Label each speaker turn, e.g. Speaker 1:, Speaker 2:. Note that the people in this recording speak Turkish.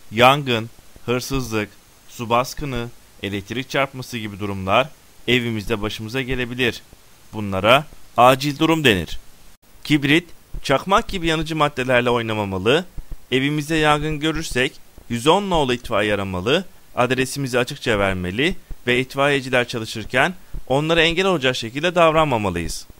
Speaker 1: Yangın, hırsızlık, su baskını, elektrik çarpması gibi durumlar evimizde başımıza gelebilir. Bunlara acil durum denir. Kibrit, çakmak gibi yanıcı maddelerle oynamamalı, evimizde yangın görürsek 110 nolu itfaiye aramalı, adresimizi açıkça vermeli ve itfaiyeciler çalışırken onlara engel olacak şekilde davranmamalıyız.